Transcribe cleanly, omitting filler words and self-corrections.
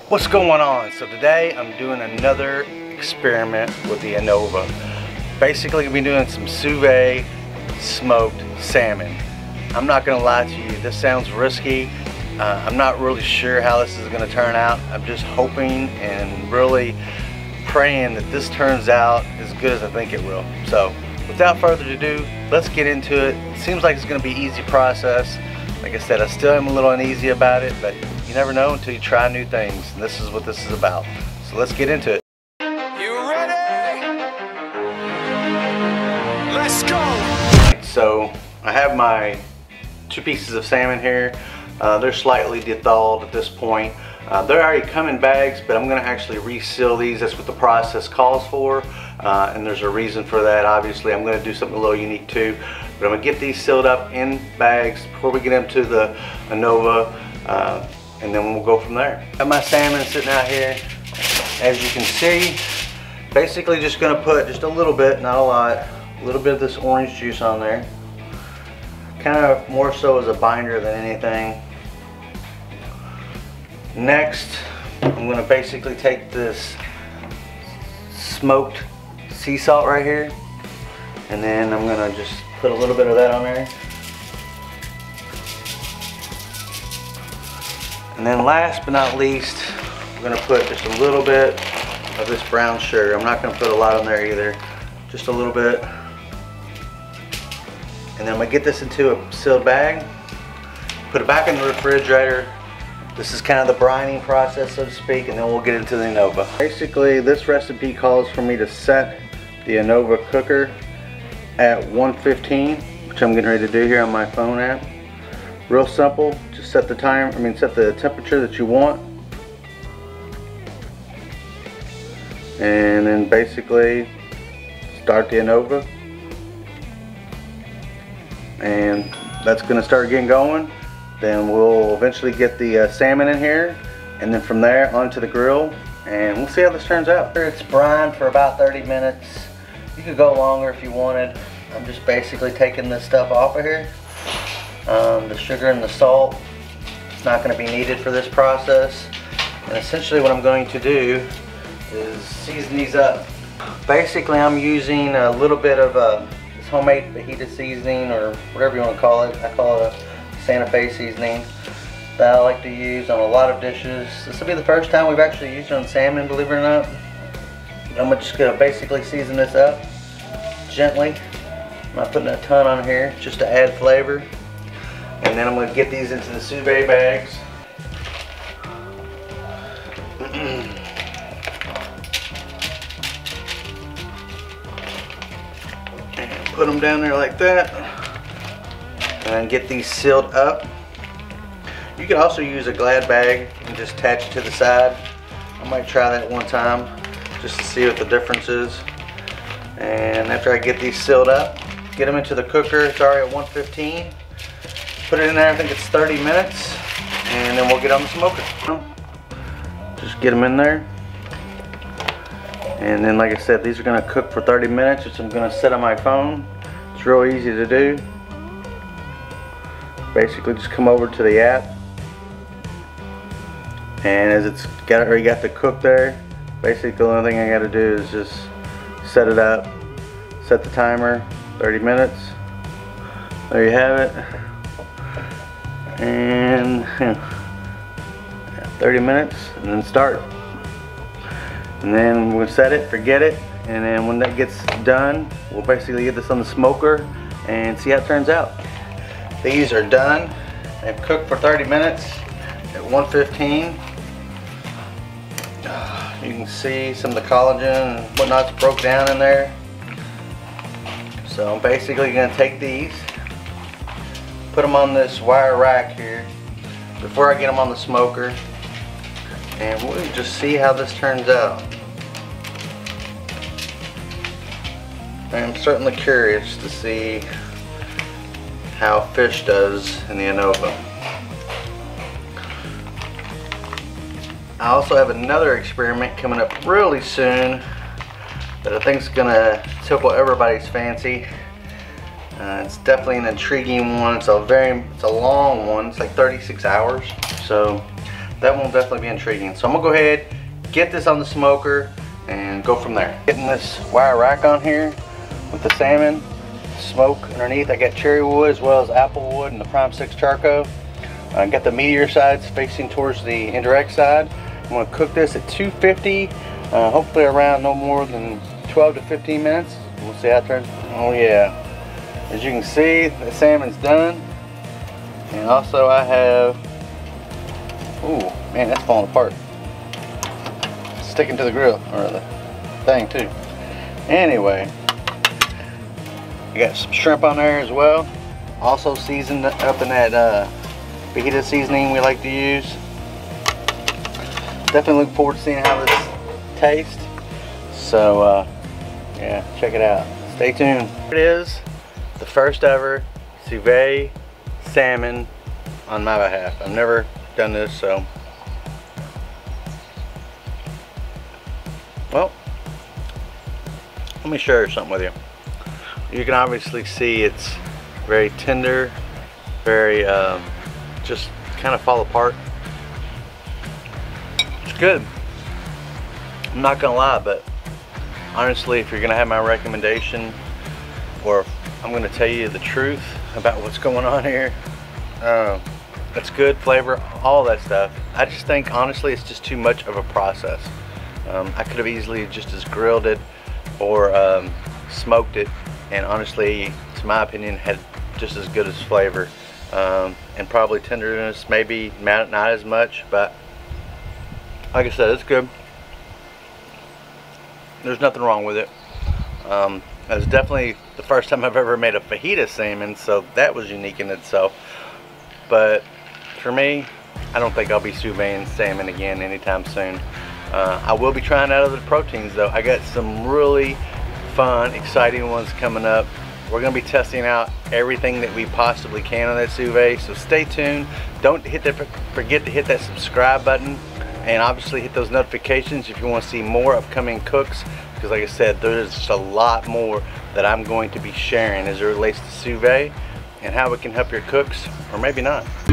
What's going on? So today I'm doing another experiment with the Anova. Basically we'll be doing some sous vide smoked salmon. I'm not gonna lie to you, this sounds risky. I'm not really sure how this is gonna turn out. I'm just hoping and really praying that this turns out as good as I think it will. So without further ado, let's get into it. It seems like it's gonna be an easy process. Like I said, I still am a little uneasy about it, but you never know until you try new things, and this is what this is about. So let's get into it. You ready? Let's go! So I have my 2 pieces of salmon here. They're slightly thawed at this point. They're already come in bags, but I'm going to actually reseal these. That's what the process calls for, and there's a reason for that. Obviously I'm going to do something a little unique too, but I'm going to get these sealed up in bags before we get them to the Anova, and then we'll go from there. Got my salmon sitting out here. As you can see, basically just going to put just a little bit, not a lot, a little bit of this orange juice on there. Kind of more so as a binder than anything. Next, I'm going to basically take this smoked sea salt right here, and then I'm going to just put a little bit of that on there. And then last but not least, I'm going to put just a little bit of this brown sugar. I'm not going to put a lot on there either, just a little bit. And then I'm going to get this into a sealed bag, put it back in the refrigerator. This is kind of the brining process, so to speak, and then we'll get into the Anova. Basically, this recipe calls for me to set the Anova cooker at 115, which I'm getting ready to do here on my phone app. Real simple, just set the set the temperature that you want. And then basically start the Anova. And that's going to start getting going. Then we'll eventually get the salmon in here, and then from there onto the grill, and we'll see how this turns out. It's brine for about 30 minutes. You could go longer if you wanted. I'm just basically taking this stuff off of here. The sugar and the salt is not going to be needed for this process. And essentially what I'm going to do is season these up. Basically I'm using a little bit of this homemade fajita seasoning, or whatever you want to call it. I call it a Santa Fe seasoning that I like to use on a lot of dishes. This will be the first time we've actually used it on salmon, believe it or not. I'm just going to basically season this up gently. I'm not putting a ton on here, just to add flavor. And then I'm going to get these into the sous vide bags. And put them down there like that. And get these sealed up. You can also use a Glad bag and just attach it to the side. I might try that one time just to see what the difference is. And after I get these sealed up, get them into the cooker. It's already at 115. Put it in there, I think it's 30 minutes, and then we'll get on the smoker. Just get them in there. And then, like I said, these are going to cook for 30 minutes, which I'm going to set on my phone. It's real easy to do. Basically just come over to the app, and as it's already got the cook there, basically the only thing I got to do is just set it up, set the timer, 30 minutes. There you have it. And 30 minutes, and then start. And then we'll set it, forget it, and then when that gets done, we'll basically get this on the smoker and see how it turns out. These are done. They've cooked for 30 minutes at 115. You can see some of the collagen and whatnot's broke down in there. So I'm basically going to take these, put them on this wire rack here before I get them on the smoker, and we'll just see how this turns out. I'm certainly curious to see how fish does in the Anova. I also have another experiment coming up really soon that I think is gonna tickle everybody's fancy. It's definitely an intriguing one. It's a long one. It's like 36 hours. So that will definitely be intriguing. So I'm gonna go ahead, get this on the smoker, and go from there. Getting this wire rack on here with the salmon, smoke underneath. I got cherry wood as well as apple wood and the Prime 6 charcoal. I got the meteor sides facing towards the indirect side. I'm gonna cook this at 250, hopefully around no more than 12 to 15 minutes. We'll see how it turns. Oh yeah, as you can see, the salmon's done. And also I have, ooh, man, that's falling apart. Sticking to the grill, or the thing too. Anyway, I got some shrimp on there as well. Also seasoned up in that fajita seasoning we like to use. Definitely look forward to seeing how this tastes. So yeah, check it out. Stay tuned. Here it is, the first ever Sous Vide salmon on my behalf. I've never done this, so. Well, let me share something with you. You can obviously see it's very tender, very just kind of fall apart. It's good. I'm not gonna lie, but honestly, if you're gonna have my recommendation, or if I'm gonna tell you the truth about what's going on here, it's good flavor, all that stuff. I just think honestly it's just too much of a process. I could have easily just as grilled it or smoked it, and honestly, to my opinion, had just as good as flavor, and probably tenderness, maybe not as much, but like I said, it's good. There's nothing wrong with it. It was definitely the first time I've ever made a fajita salmon, so that was unique in itself. But for me, I don't think I'll be sous vide salmon again anytime soon. I will be trying out other proteins though. I got some really fun, exciting ones coming up. We're going to be testing out everything that we possibly can on that sous vide, so stay tuned. Don't forget to hit that subscribe button, and obviously hit those notifications if you want to see more upcoming cooks, because like I said, there's just a lot more that I'm going to be sharing as it relates to sous vide and how it can help your cooks, or maybe not.